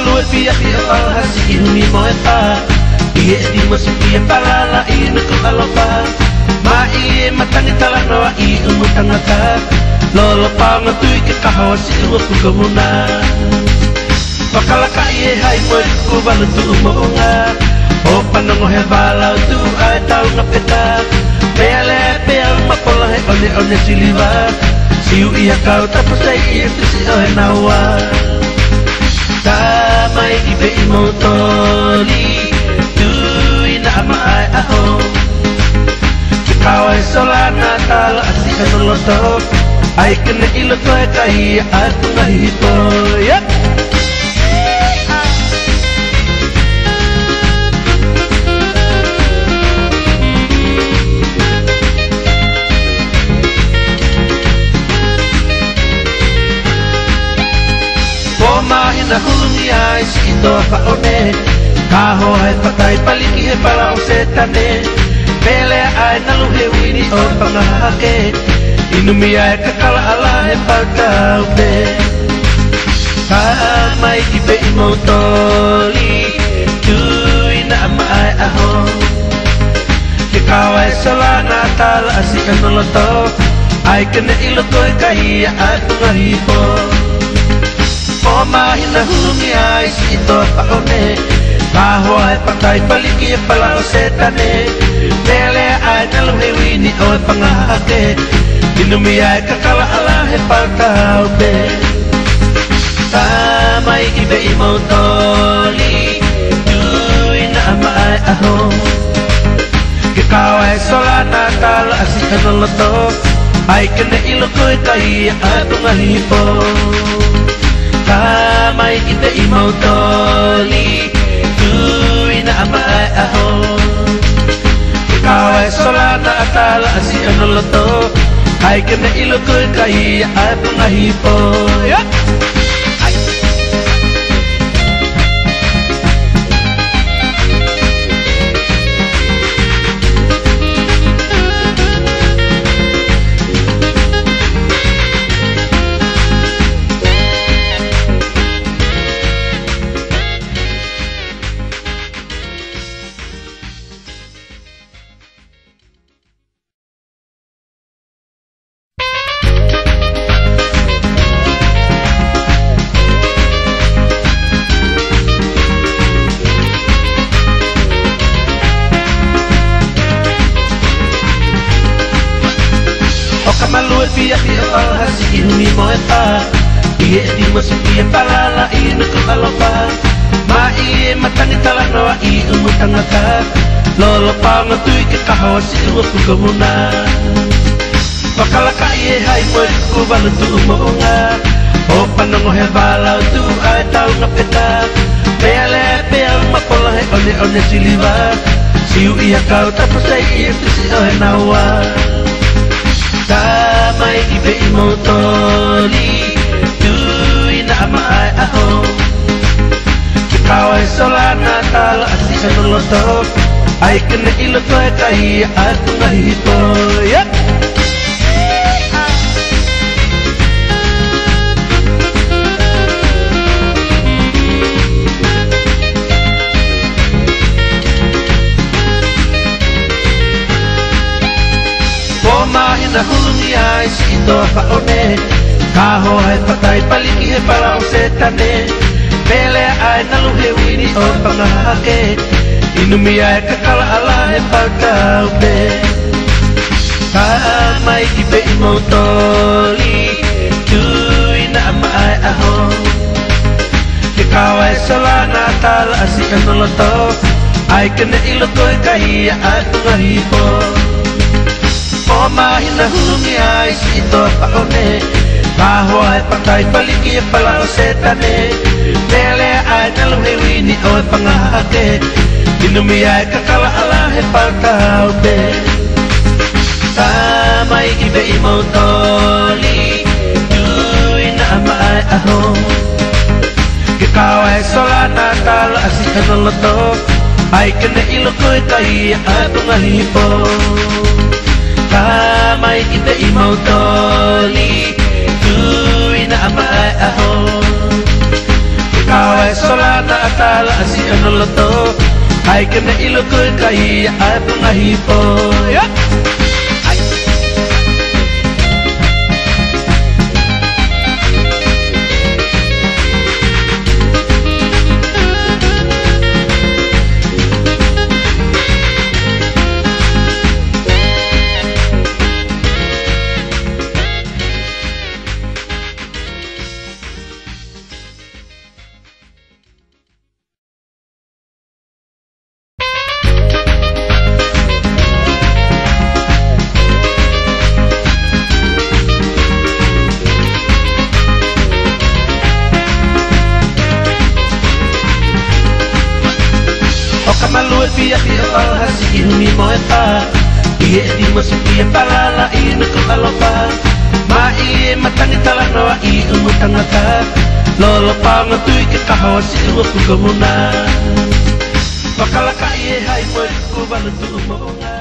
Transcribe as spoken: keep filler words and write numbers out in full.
maluat biyak di al hasi ihumi mo eta iye di masuki palala inu ko alopa ma iye matani tala no i umutangaka lolo pa ngatui ke kahawa si iwa kukamuna pakalaka iye hai mo ku balutu umonga o panongo he balau tu ai tau ngapeta pele pele mapola he one one siliva siu iya kau tapusai iye tu si ohe nawa Tamai ibe imotoli Tui na ama ai aho Kikawai solana tala asi anoloto Ai kena ilo koe kahi atu ngahipo Yep! Na hulungi ai si ito pa one Kaho hai patay paliki he para o setane Pele ai naluhe wini o pangahake Inumi ai kakala ala he pagkau be Kamay ibe imotoli Tui na ama ai aho Ikaw ay solana tala asi anoloto Ay kena ilo koe kahiya at ngahipo O mahina hulungi ay si ito pa one Kaho ay patay paliki pala o setane Pele ay naluhe wini o pangahake Inumi ay kakala ala he pagkau be Tamay ibe imotoli Tui na ama ay aho Ikaw ay solana tala asi anoloto Ay kena ilo koe kahiya at ngahipo Kamay kita imotoli Tui na ama ay aho Ikaw ay solana atala asi anoloto Ay kena ilo koe kahiya at ngahipo Yup! Maluat biyak di al hasi ihumi mo eta iye di masuki palala inu ko alopa ma iye matani tala no i umutangaka lolo pa ngatui ke kahawa si iwa kukamuna pakalaka iye hai mo ku balutu umonga o panongo he balau tu ai tau ngapeta pele pele mapola he one one siliva siu iya kau tapusai iye tu si ohe nawa Tamay ibe imotoli Tui na ama ay aho Ikaw ay solana tala asi anoloto Ay kena ilo koe kahiya at ngahipo Yep! Na hulungi ay si ito pa one Kaho ay patay paliki he para o setane Pele ay naluhe wini o pangahake Inumi ay kakala ala he pagkau be Kamay ibe imotoli Tui na ama ay aho Ikaw ay solana tala asi anoloto Ay kena ilo koe kahiya at ngahipo O mahina hulungi ay si ito pa one Kaho ay patay paliki pala o setane Pele ay naluhe wini o pangahake Inumi ay kakala ala he pagkau be Tamay ibe imotoli Tui na ama ay aho Ikaw ay solana tala asi anoloto Ay kena ilo koe kahiya at ngahipo Kamay kita imotoli Tui na ama ay aho Ikaw ay solana atala si anoloto ai kena ilo ko kai ai pangahipo ya Pia pia pala si ihumi moeta Ie di masu pia pala la ina ko alopa Ma ie matangi tala noa i umu tangata Lolo pa ngatui ke kahawa si iwa pukamuna Pakalaka ie hai mo kubalu tu umonga